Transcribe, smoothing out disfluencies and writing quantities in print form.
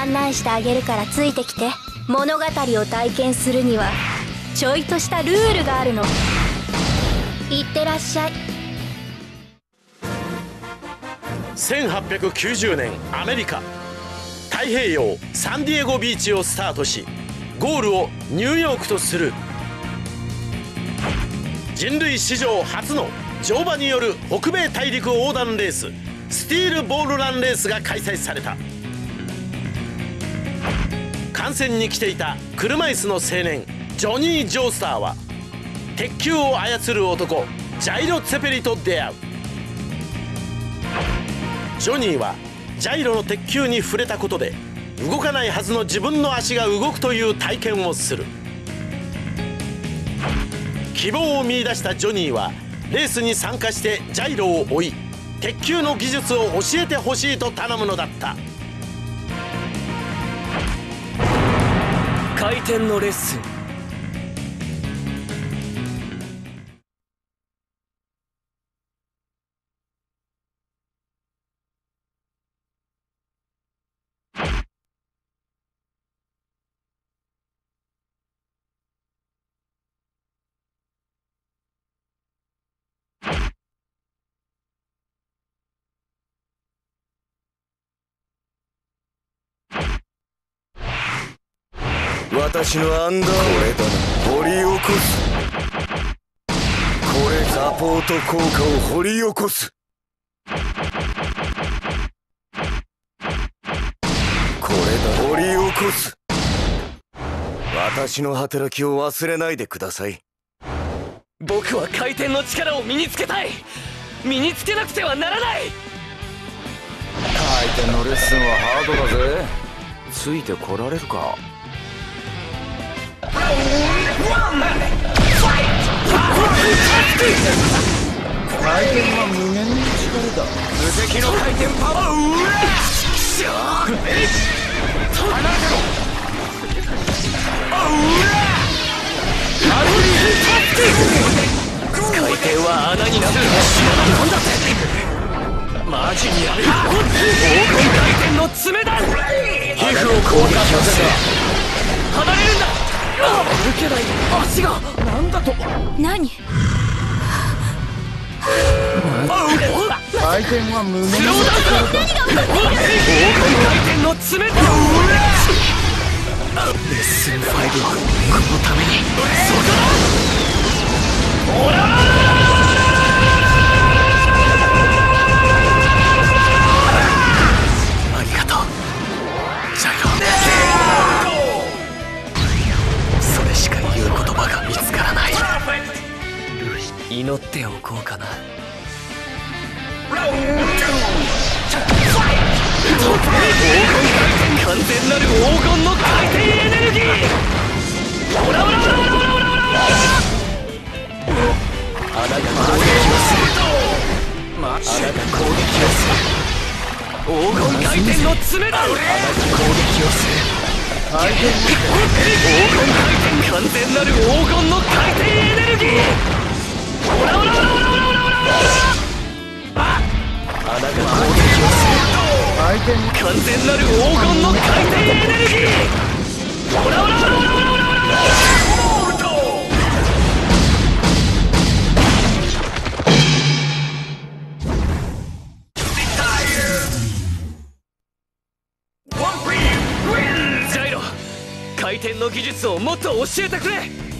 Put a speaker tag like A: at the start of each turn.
A: 案内してあげるからついてきて。物語を体験するにはちょいとしたルールがあるの。いってらっしゃい。
B: 1890年アメリカ太平洋サンディエゴビーチをスタートし、ゴールをニューヨークとする人類史上初の乗馬による北米大陸横断レース、スティールボールランレースが開催された。観戦に来ていた車椅子の青年ジョニー・ジョースターは鉄球を操る男ジャイロ・ツェペリと出会う。ジョニーはジャイロの鉄球に触れたことで動かないはずの自分の足が動くという体験をする。希望を見出したジョニーはレースに参加してジャイロを追い、鉄球の技術を教えてほしいと頼むのだった。
C: 回転のレッスン。
D: 私のアンダーこれだな、掘り起こす。これサポート効果を掘り起こす。これだ、掘り起こす。私の働きを忘れないでください。
C: 僕は回転の力を身につけたい。身につけなくてはならない。
E: 回転のレッスンはハードだぜ。ついてこられるか。
F: 回転は無限の力だ。
C: 無敵の回転パワー。うわっしゃー離れろ。回転は穴になる。なんだってマジにやる。黄金回転の爪だ。皮膚を攻撃させた。離れるんだ。歩けない。足がなんだと。
A: 何？
F: 回転は無限の
C: スローダウンだ。黄金回転の爪だ。レッスン5はこのために。そこだ。オラありがとうジャイロ。それしか言う言葉が見つからない。祈っておこうかな。黄金完全なる黄金の回転エネルギー。オラオラオラオラオラオラオラ。穴が攻撃をする。穴が攻撃をする。黄金回転の爪だ。穴が攻撃をする。黄金回転完全なる黄金の回転エネルギー。オラオラオラオラオラオラオラ。穴が攻撃をする。
F: 回転
C: 完全なる黄金の回転エネルギー。オラオラオラオラオラオラオラ。ジャイロ、回転の技術をもっと教えてくれ。